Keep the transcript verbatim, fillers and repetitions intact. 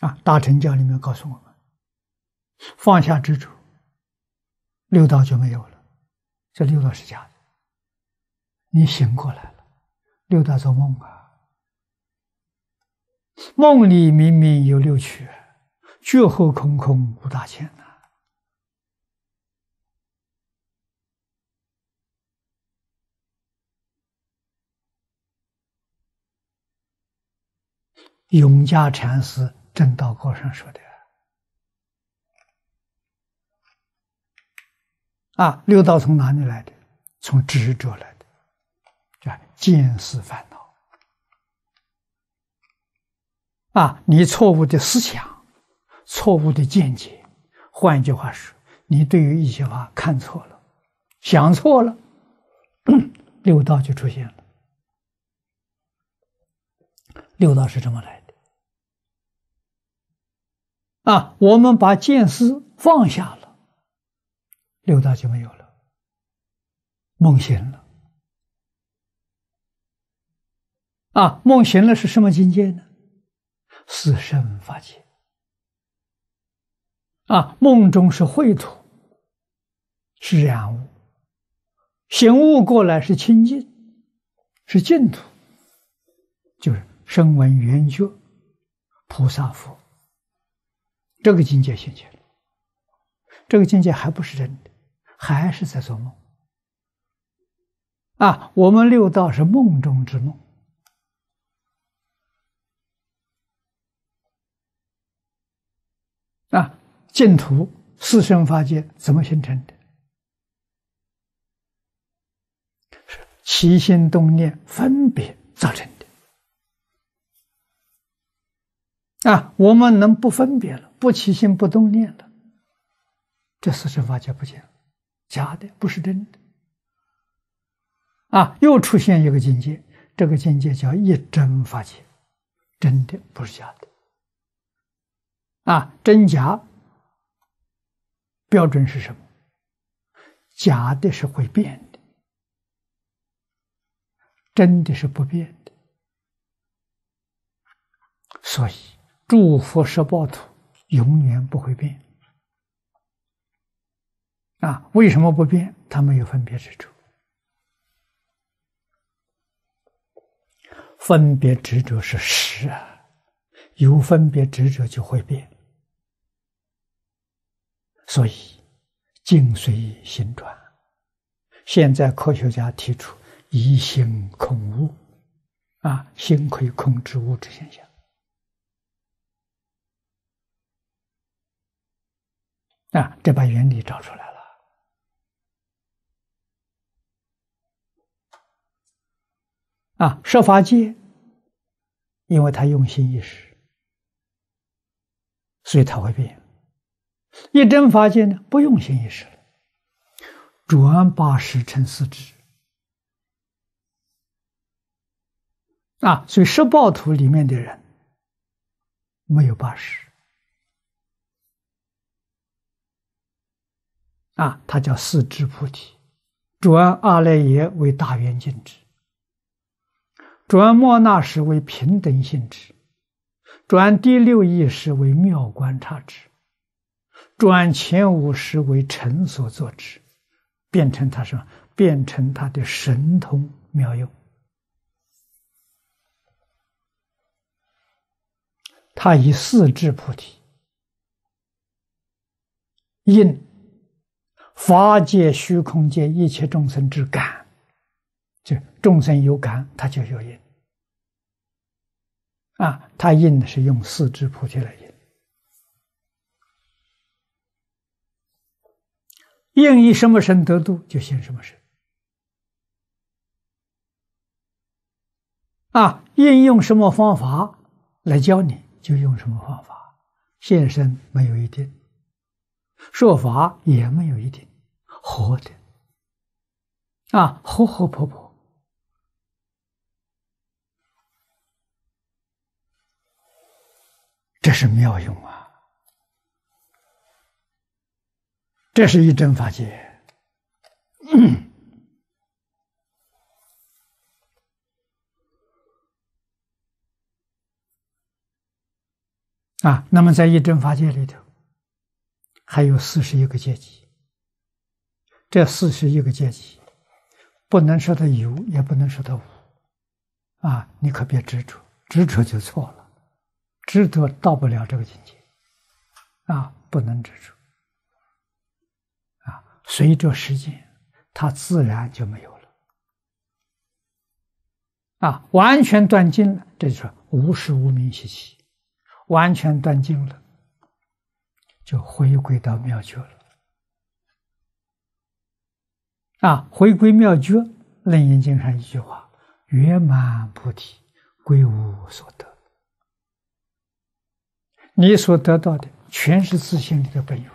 啊，大乘教里面告诉我们，放下执着，六道就没有了。这六道是假的，你醒过来了，六道做梦啊，梦里明明有六趣，觉后空空无大千呐、啊。永嘉禅师正道歌上说的啊，六道从哪里来的？从执着来的，叫见思烦恼啊！你错误的思想，错误的见解，换一句话说，你对于一些话看错了，想错了，六道就出现了。六道是这么来的啊！我们把见思放下了，六道就没有了，梦醒了啊！梦醒了是什么境界呢？四圣法界啊！梦中是秽土，是染污，醒悟过来是清净，是净土，就是声闻缘觉菩萨佛，这个境界现前了。这个境界还不是真的，还是在做梦啊！我们六道是梦中之梦啊！净土四圣法界怎么形成的？是起心动念分别造成的啊！我们能不分别了，不起心不动念了，这四圣法界不见了，假的，不是真的啊！又出现一个境界，这个境界叫一真法界，真的不是假的啊！真假标准是什么？假的是会变的，真的是不变的。所以诸佛十报土永远不会变啊！为什么不变？它没有分别执着，分别执着是实啊，有分别执着就会变。所以境随心转，现在科学家提出一心控物啊，心可以控制物质现象啊，这把原理找出来了啊。设法界，因为他用心意识，所以他会变。一真法界呢，不用心意识了，转八识成四智啊，所以十报土里面的人没有八识啊，他叫四智菩提，转阿赖耶为大圆镜智，转莫那识为平等性智，转第六意识为妙观察智，转前五识为成所作智，变成他什么？变成他的神通妙用。他以四智菩提应法界虚空界一切众生之感，就众生有感，他就有应啊，他应的是用四智菩提来应。应以什么身得度，就现什么身啊！应用什么方法来教你，就用什么方法。现身没有一定，说法也没有一定，活的啊，活活泼泼，这是妙用啊！这是一真法界。 啊，那么在一真法界里头，还有四十一个阶级。这四十一个阶级，不能说它有，也不能说它无。啊，你可别执着，执着就错了，执着到不了这个境界。啊，不能执着。啊，随着时间，它自然就没有了。啊，完全断尽了，这就是无始无明习气，完全断尽了，就回归到妙觉了。啊，回归妙觉，《楞严经》上一句话：“圆满菩提，归无所得。”你所得到的，全是自性里的本源。